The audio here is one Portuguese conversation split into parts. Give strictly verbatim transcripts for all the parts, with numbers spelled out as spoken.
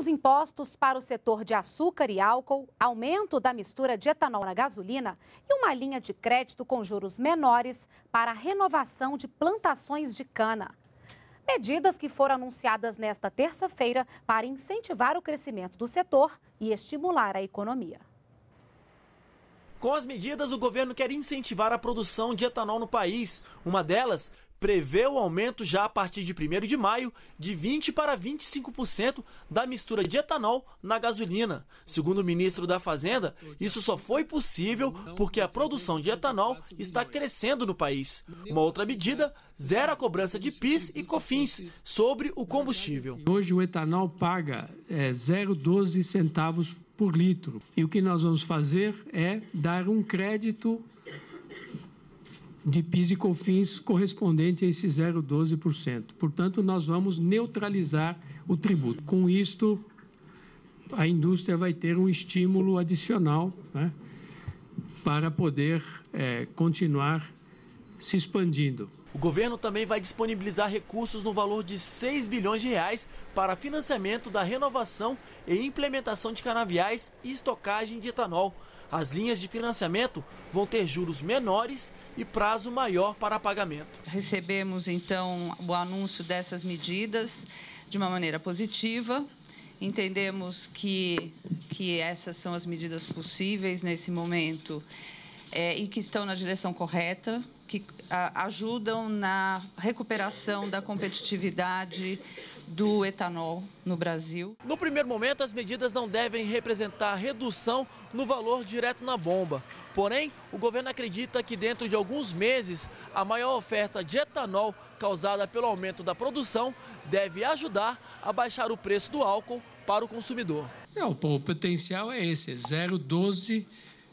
Menos impostos para o setor de açúcar e álcool, aumento da mistura de etanol na gasolina e uma linha de crédito com juros menores para a renovação de plantações de cana. Medidas que foram anunciadas nesta terça-feira para incentivar o crescimento do setor e estimular a economia. Com as medidas, o governo quer incentivar a produção de etanol no país. Uma delas prevê o aumento já a partir de primeiro de maio de vinte para vinte e cinco por cento da mistura de etanol na gasolina. Segundo o ministro da Fazenda, isso só foi possível porque a produção de etanol está crescendo no país. Uma outra medida zera a cobrança de PIS e COFINS sobre o combustível. Hoje o etanol paga é, zero vírgula doze centavos por litro. E o que nós vamos fazer é dar um crédito de PIS e COFINS correspondente a esse zero vírgula doze por cento. Portanto, nós vamos neutralizar o tributo. Com isto, a indústria vai ter um estímulo adicional, né, para poder é, continuar se expandindo. O governo também vai disponibilizar recursos no valor de seis bilhões de reais para financiamento da renovação e implementação de canaviais e estocagem de etanol. As linhas de financiamento vão ter juros menores e prazo maior para pagamento. Recebemos, então, o anúncio dessas medidas de uma maneira positiva. Entendemos que, que essas são as medidas possíveis nesse momento é, e que estão na direção correta, que a, ajudam na recuperação da competitividade do etanol no Brasil. No primeiro momento, as medidas não devem representar redução no valor direto na bomba. Porém, o governo acredita que dentro de alguns meses, a maior oferta de etanol causada pelo aumento da produção deve ajudar a baixar o preço do álcool para o consumidor. É, o potencial é esse, zero vírgula doze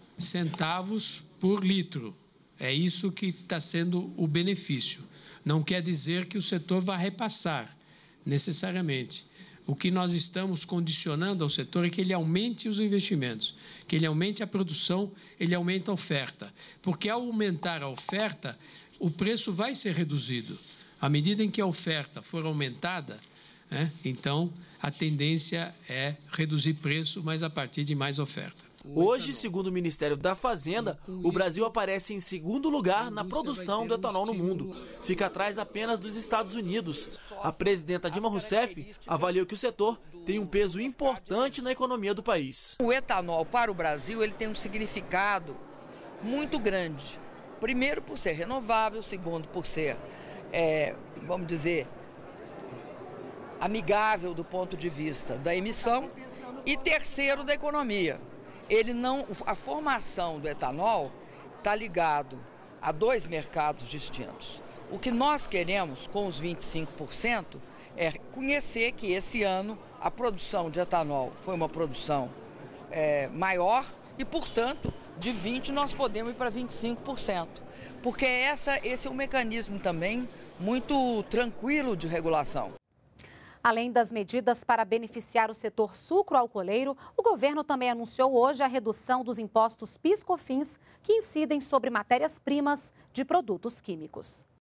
centavos por litro. É isso que está sendo o benefício. Não quer dizer que o setor vai repassar necessariamente. O que nós estamos condicionando ao setor é que ele aumente os investimentos, que ele aumente a produção, ele aumente a oferta. Porque ao aumentar a oferta, o preço vai ser reduzido. À medida em que a oferta for aumentada, né, então a tendência é reduzir preço, mas a partir de mais oferta. Hoje, segundo o Ministério da Fazenda, o Brasil aparece em segundo lugar na produção do etanol no mundo. Fica atrás apenas dos Estados Unidos. A presidenta Dilma Rousseff avaliou que o setor tem um peso importante na economia do país. O etanol para o Brasil ele tem um significado muito grande. Primeiro, por ser renovável. Segundo, por ser, é, vamos dizer, amigável do ponto de vista da emissão. E terceiro, da economia. Ele não, a formação do etanol está ligado a dois mercados distintos. O que nós queremos com os vinte e cinco por cento é conhecer que esse ano a produção de etanol foi uma produção é, maior e, portanto, de vinte por cento nós podemos ir para vinte e cinco por cento. Porque essa, esse é um mecanismo também muito tranquilo de regulação. Além das medidas para beneficiar o setor sucro-alcooleiro, o governo também anunciou hoje a redução dos impostos PIS-COFINS que incidem sobre matérias-primas de produtos químicos.